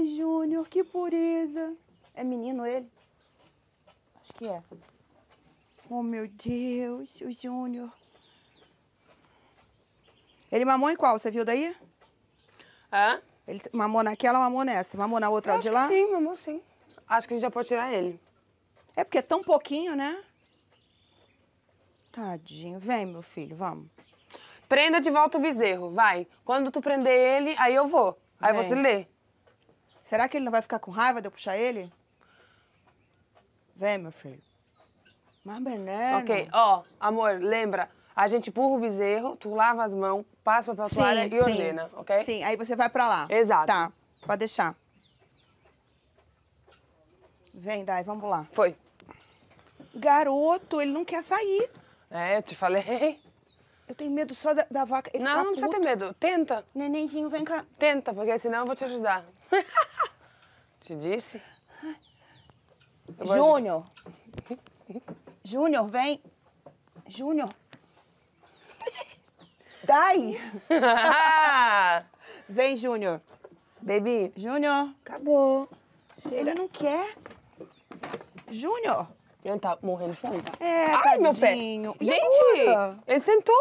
Ai, Júnior, que pureza. É menino ele? Acho que é. Oh, meu Deus, o Júnior. Ele mamou em qual? Você viu daí? Hã? Ele mamou naquela, mamou nessa. Mamou na outra de lá? Sim, mamou sim. Acho que a gente já pode tirar ele. É porque é tão pouquinho, né? Tadinho. Vem, meu filho, vamos. Prenda de volta o bezerro, vai. Quando tu prender ele, aí eu vou. Aí Vem. você lê. Será que ele não vai ficar com raiva de eu puxar ele? Vem, meu filho. Mas, Bernardo... Ok, ó, amor, lembra. A gente empurra o bezerro, tu lava as mãos, passa papel toalha e ordena, ok? Sim, aí você vai pra lá. Exato. Tá, pode deixar. Vem, Dai, vamos lá. Foi. Garoto, ele não quer sair. É, eu te falei. Eu tenho medo só da vaca. Ele Não, tá não precisa ter puto. medo. Tenta. Nenenzinho, vem cá. Tenta, porque senão eu vou te ajudar. Te disse? Eu vou Júnior. Júnior, vem. Júnior. Dai. ajudar. Vem, Júnior. Baby, Júnior. acabou. Ele não quer. Júnior. Ele tá morrendo de fome. É, Ai, meu pé. tadinho. E Gente, agora? ele sentou.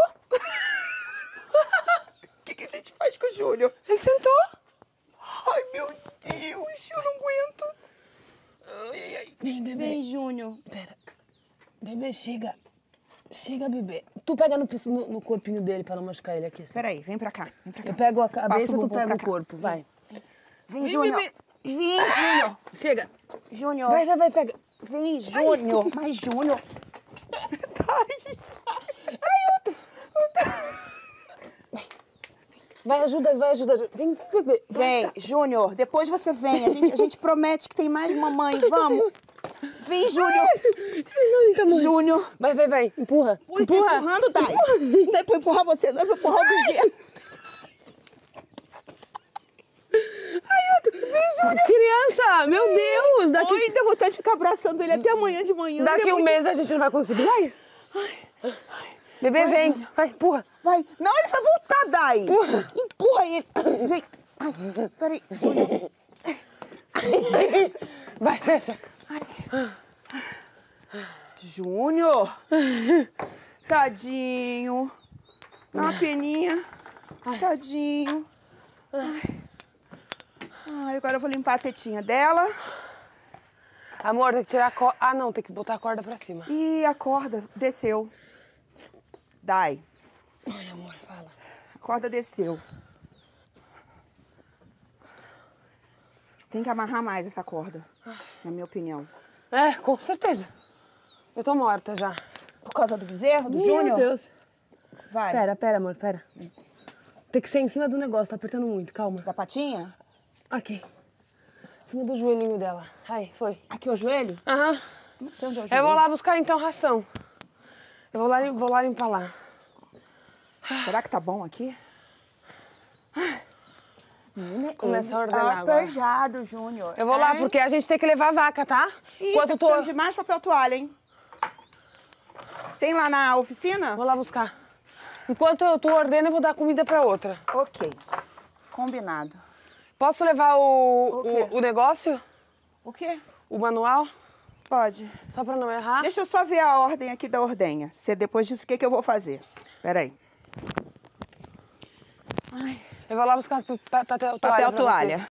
O que a gente faz com o Júnior? Ele sentou. Ai, meu Deus, eu não aguento. Ai, ai, ai. Vem, bebê. Vem, Júnior. Pera. Bebê, chega. Chega, bebê. Tu pega no corpinho dele pra não machucar ele aqui. Assim. Peraí, vem pra cá. Vem pra cá. Eu pego a Passa cabeça, o tu bumbum pega pra o cá. corpo. Vai. Vem, Vem, Júnior. bebê. Vem, Júnior. Chega. Júnior. Vai, pega. Vem, Júnior. Mas, Júnior. Vai, ajuda. Vem, bebê. Vem, Júnior. Depois você vem. A gente promete que tem mais mamãe. Vamos. Vem, Júnior. Não, tá morrendo. Júnior. Vai. Empurra. Ui, tá empurrando, Dai. Não é pra empurrar você, não é pra empurrar o bezerro. Criança, meu Deus. Daqui, Oi, deu vontade de ficar abraçando ele até amanhã de manhã. daqui Ele é um muito- mês a gente não vai conseguir mais. Bebê, Vai, vem. Júnior. Vai, empurra. Vai. Não, ele vai voltar, Dai. Empurra. Empurra ele. Vem. Ai, peraí, Júnior. Vai, fecha. Júnior. Tadinho. Dá uma peninha. Tadinho. Ai, agora eu vou limpar a tetinha dela. Amor, tem que tirar a corda. Ah, não, tem que botar a corda pra cima. E a corda desceu. Dai. Ai, amor, fala. A corda desceu. Tem que amarrar mais essa corda, na minha opinião. É, com certeza. Eu tô morta já. Por causa do bezerro, do Júnior? Meu Deus. Vai. Pera, amor, pera. Tem que ser em cima do negócio, tá apertando muito, calma. Da patinha? Aqui. Em cima do joelhinho dela. Aí, foi. Aqui é o joelho? Aham. Não sei onde é o Eu joelho. vou lá buscar então ração. Eu vou lá limpar lá. Será que tá bom aqui? Menina, Começa a ele ordenar tá agora. aperjado, Júnior. Eu vou lá, porque a gente tem que levar a vaca, tá? Ih, Enquanto tá eu tô... precisando de mais papel toalha, hein? Tem lá na oficina? Vou lá buscar. Enquanto eu tô ordeno, eu vou dar comida pra outra. Ok. Combinado. Posso levar O quê? o negócio? O quê? O manual? Pode. Só pra não errar? Deixa eu só ver a ordem aqui da ordenha. Se depois disso, o que eu vou fazer? Peraí. Eu vou lá buscar papel toalha. Papel pra você. toalha.